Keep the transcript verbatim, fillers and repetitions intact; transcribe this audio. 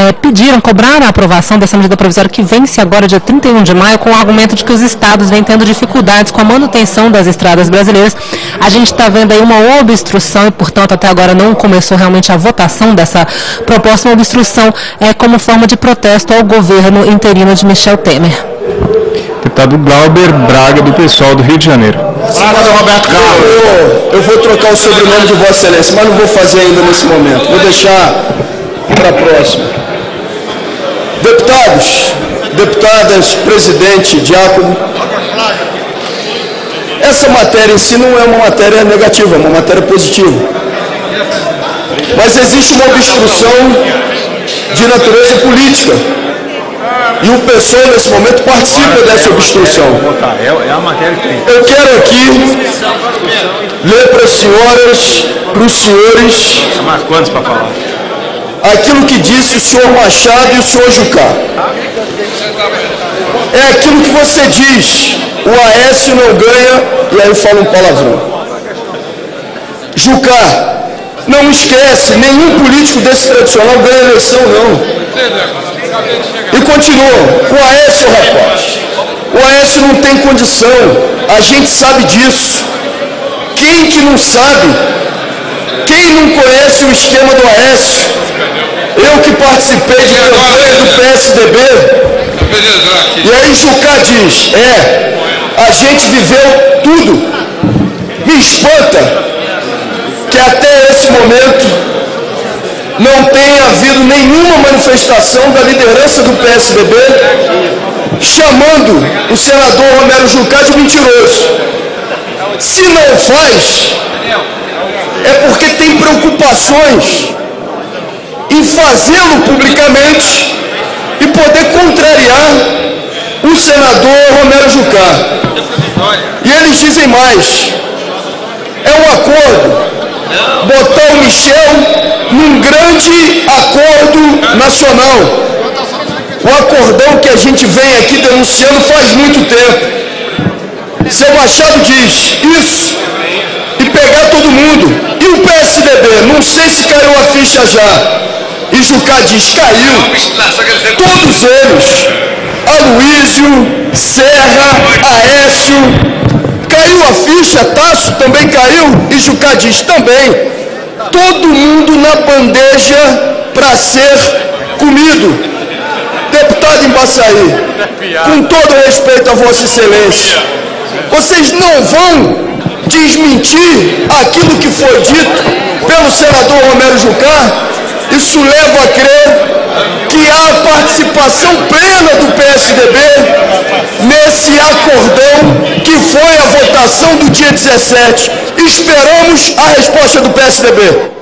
é, pediram, cobraram a aprovação dessa medida provisória que vence agora dia trinta e um de maio, com o argumento de que os estados vêm tendo dificuldades com a manutenção das estradas brasileiras. A gente está vendo aí uma obstrução e, portanto, até agora não começou realmente a votação dessa proposta, uma obstrução é, como forma de protesto ao governo interino de Michel Temer. Deputado Glauber Braga, do pessoal do Rio de Janeiro. Braga do Roberto Carlos. Eu, eu vou trocar o sobrenome de Vossa Excelência, mas não vou fazer ainda nesse momento. Vou deixar para a próxima. Deputados, deputadas, presidente, diácono, essa matéria em si não é uma matéria negativa, é uma matéria positiva. Mas existe uma obstrução de natureza política. E o P SOL, nesse momento, participa dessa obstrução. Eu quero aqui ler para as senhoras, para os senhores, aquilo que disse o senhor Machado e o senhor Jucá. É aquilo que você diz, o Aécio não ganha, e aí fala um palavrão. Jucá, não esquece, nenhum político desse tradicional ganha eleição, não. E continua, o Aécio, rapaz, o Aécio não tem condição, a gente sabe disso. Quem que não sabe? Quem não conhece o esquema do Aécio? Eu que participei de campanha do P S D B. E aí Jucá diz, é, a gente viveu tudo. Me espanta que até esse momento não tem havido nenhuma manifestação da liderança do P S D B chamando o senador Romero Jucá de mentiroso. Se não faz, é porque tem preocupações em fazê-lo publicamente e poder contrariar o senador Romero Jucá. E eles dizem mais, é um acordo, botar o Michel num grande acordo nacional. O acordão que a gente vem aqui denunciando faz muito tempo. Seu Machado diz isso e pegar todo mundo. E o P S D B, não sei se caiu a ficha já. E Jucá diz, caiu. Todos eles, Aloísio, Serra, Aécio, caiu a ficha, Tasso também caiu. E Jucá diz também. Todo mundo na bandeja para ser comido. Deputado Embaçaí, com todo respeito a Vossa Excelência, vocês não vão desmentir aquilo que foi dito pelo senador Romero Jucá? Isso leva a crer que há participação plena do P S D B nesse acordão que foi a votação do dia dezessete. Esperamos a resposta do P S D B.